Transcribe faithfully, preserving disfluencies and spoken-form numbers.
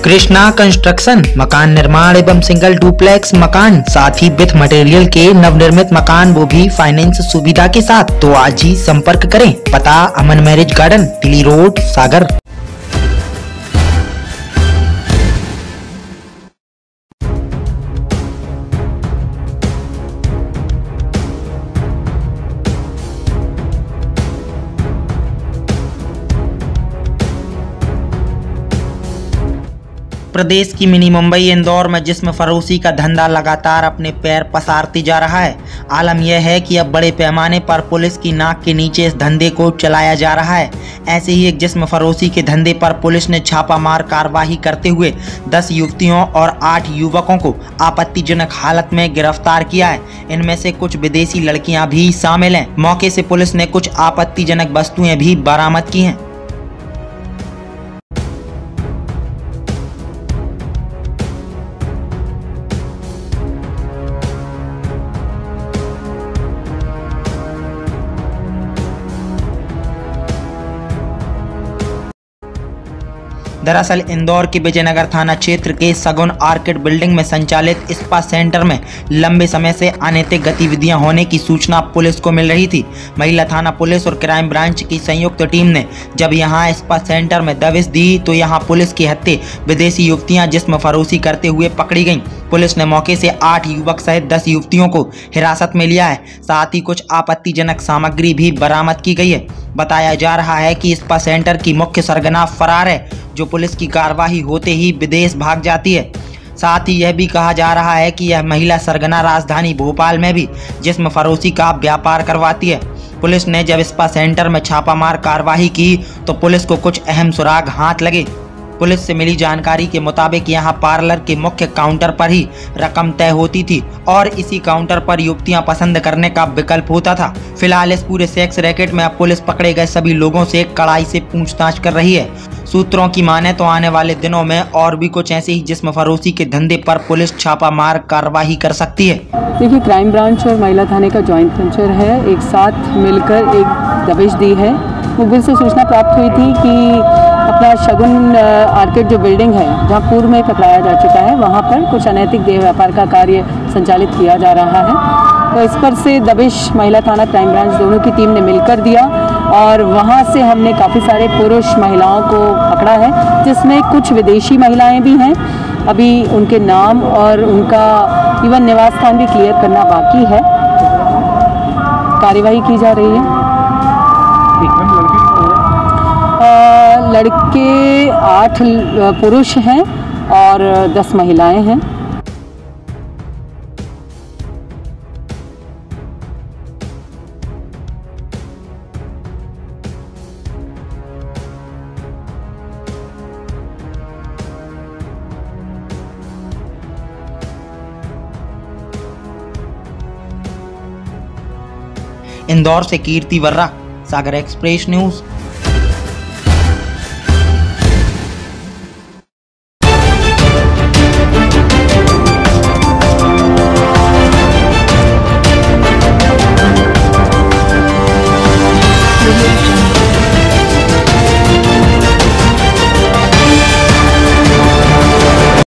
Krishna construction मकान निर्माण एवं सिंगल डुप्लेक्स मकान साथ ही विथ मटेरियल के नवनिर्मित मकान वो भी फाइनेंस सुविधा के साथ। तो आज ही संपर्क करें। पता Aman marriage garden, Delhi road, Sagar. Pradesh की मिनी मुंबई इंदौर में जिस्म फरोशी का धंधा लगातार अपने पैर पसारती जा रहा है। आलम यह है कि अब बड़े पैमाने पर पुलिस की नाक के नीचे इस धंधे को चलाया जा रहा है। ऐसे ही एक जिस्म फरोशी के धंधे पर पुलिस ने छापामार कार्रवाई करते हुए दस युवतियों और आठ युवकों को आपत्तिजनक हालत में गिरफ्तार किया है। इनमें से कुछ विदेशी लड़कियां भी शामिल हैं। मौके से पुलिस ने कुछ आपत्तिजनक वस्तुएं भी बरामद की हैं। दरअसल इंदौर के विजयनगर थाना क्षेत्र के सगुन आर्किड बिल्डिंग में संचालित स्पा सेंटर में लंबे समय से अनैतिक गतिविधियां होने की सूचना पुलिस को मिल रही थी। महिला थाना पुलिस और क्राइम ब्रांच की संयुक्त टीम ने जब यहां स्पा सेंटर में दबिश दी तो यहां पुलिस के हत्थे विदेशी युवतियां जिस्म फरोशी करते हुए पकड़ी गईं। पुलिस ने मौके से आठ युवक सहित दस युवतियों को हिरासत में लिया है। साथ ही कुछ आपत्तिजनक सामग्री भी बरामद की गई है। बताया जा रहा है कि स्पा सेंटर की मुख्य सरगना फरार है, जो पुलिस की कार्रवाई होते ही विदेश भाग जाती है। साथ ही यह भी कहा जा रहा है कि यह महिला सरगना राजधानी भोपाल में भी जिस्म फरोशी का व्यापार करवाती है। पुलिस ने जब स्पा सेंटर में छापामार कार्रवाई की तो पुलिस को कुछ अहम सुराग हाथ लगे। पुलिस से मिली जानकारी के मुताबिक यहां पार्लर के मुख्य काउंटर पर ही रकम तय होती थी और इसी काउंटर पर युवतियां पसंद करने का विकल्प होता था। फिलहाल इस पूरे सेक्स रैकेट में अब पुलिस पकड़े गए सभी लोगों से कड़ाई से पूछताछ कर रही है। सूत्रों की माने तो आने वाले दिनों में और भी कुछ ऐसे ही जिस्म फरोशी के धंधे पर पुलिस छापामार कार्रवाई कर सकती है। देखिए, क्राइम ब्रांच और महिला थाने का जॉइंट वेंचर है, एक साथ मिलकर एक दबिश दी है। मुखबिर से सूचना प्राप्त हुई थी कि अपना शगुन आर्किड जो बिल्डिंग है, जहां पूर्व में पकड़ाया जा चुका है, वहां पर कुछ अनैतिक देह व्यापार का कार्य संचालित किया जा रहा है। तो इस पर से दबिश महिला थाना क्राइम ब्रांच दोनों की टीम ने मिलकर दिया और वहां से हमने काफ़ी सारे पुरुष महिलाओं को पकड़ा है, जिसमें कुछ विदेशी महिलाएं भी हैं। अभी उनके नाम और उनका इवन निवास स्थान भी क्लियर करना बाकी है। कार्यवाही की जा रही है। लड़के आठ पुरुष हैं और दस महिलाएं हैं। इंदौर से कीर्ति वर्रा, सागर एक्सप्रेस न्यूज।